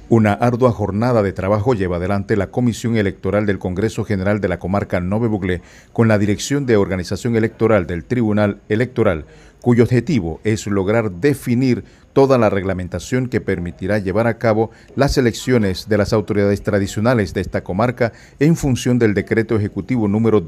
Una ardua jornada de trabajo lleva adelante la Comisión Electoral del Congreso General de la Comarca Nove Buglé con la Dirección de Organización Electoral del Tribunal Electoral, cuyo objetivo es lograr definir toda la reglamentación que permitirá llevar a cabo las elecciones de las autoridades tradicionales de esta comarca en función del Decreto Ejecutivo número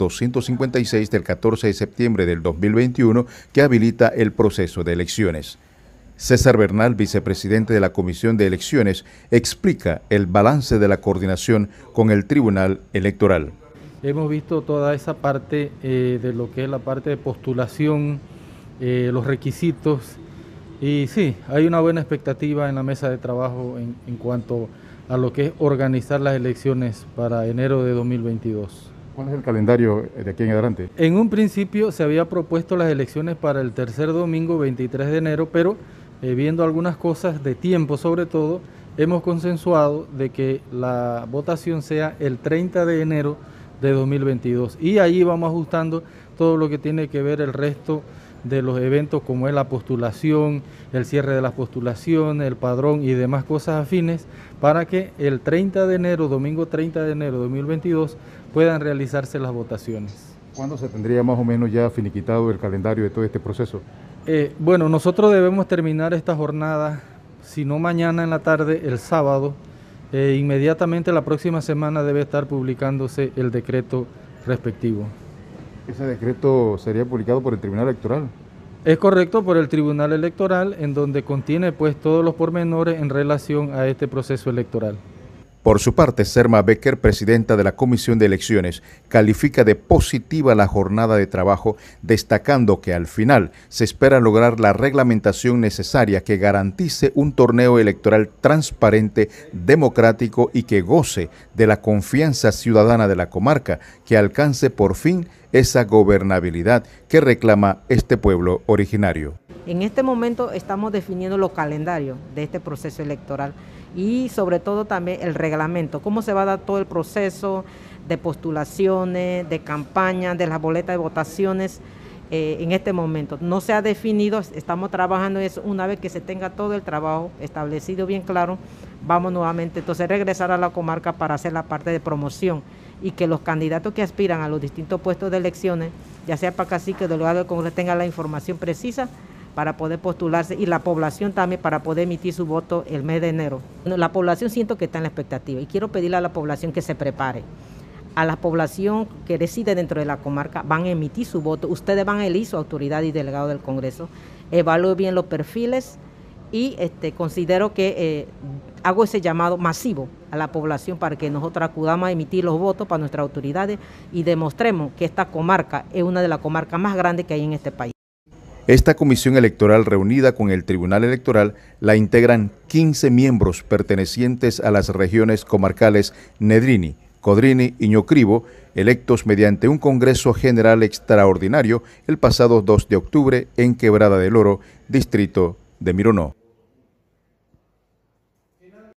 256 del 14 de septiembre del 2021 que habilita el proceso de elecciones. César Bernal, vicepresidente de la Comisión de Elecciones, explica el balance de la coordinación con el Tribunal Electoral. Hemos visto toda esa parte de lo que es la parte de postulación, los requisitos, y sí, hay una buena expectativa en la mesa de trabajo en cuanto a lo que es organizar las elecciones para enero de 2022. ¿Cuál es el calendario de aquí en adelante? En un principio se había propuesto las elecciones para el tercer domingo 23 de enero, pero viendo algunas cosas de tiempo sobre todo, hemos consensuado de que la votación sea el 30 de enero de 2022 y allí vamos ajustando todo lo que tiene que ver el resto de los eventos como es la postulación, el cierre de las postulaciones, el padrón y demás cosas afines para que el 30 de enero, domingo 30 de enero de 2022 puedan realizarse las votaciones. ¿Cuándo se tendría más o menos ya finiquitado el calendario de todo este proceso? Bueno, nosotros debemos terminar esta jornada, si no mañana en la tarde, el sábado. Inmediatamente la próxima semana debe estar publicándose el decreto respectivo. ¿Ese decreto sería publicado por el Tribunal Electoral? Es correcto, por el Tribunal Electoral, en donde contiene pues todos los pormenores en relación a este proceso electoral. Por su parte, Serma Becker, presidenta de la Comisión de Elecciones, califica de positiva la jornada de trabajo, destacando que al final se espera lograr la reglamentación necesaria que garantice un torneo electoral transparente, democrático y que goce de la confianza ciudadana de la comarca, que alcance por fin esa gobernabilidad que reclama este pueblo originario. En este momento estamos definiendo los calendarios de este proceso electoral y sobre todo también el reglamento, cómo se va a dar todo el proceso de postulaciones, de campaña, de las boletas de votaciones. En este momento no se ha definido, estamos trabajando en eso. Una vez que se tenga todo el trabajo establecido bien claro, vamos nuevamente entonces a regresar a la comarca para hacer la parte de promoción y que los candidatos que aspiran a los distintos puestos de elecciones, ya sea para cacique o delegado del Congreso, tengan la información precisa para poder postularse y la población también para poder emitir su voto el mes de enero. La población siento que está en la expectativa y quiero pedirle a la población que se prepare. A la población que reside dentro de la comarca van a emitir su voto, ustedes van a elegir su autoridad y delegado del Congreso, evalúe bien los perfiles y considero que hago ese llamado masivo a la población para que nosotros acudamos a emitir los votos para nuestras autoridades y demostremos que esta comarca es una de las comarcas más grandes que hay en este país. Esta comisión electoral reunida con el Tribunal Electoral la integran 15 miembros pertenecientes a las regiones comarcales Nedrini, Codrini y Ñocribo, electos mediante un Congreso General Extraordinario el pasado 2 de octubre en Quebrada del Oro, distrito de Mironó.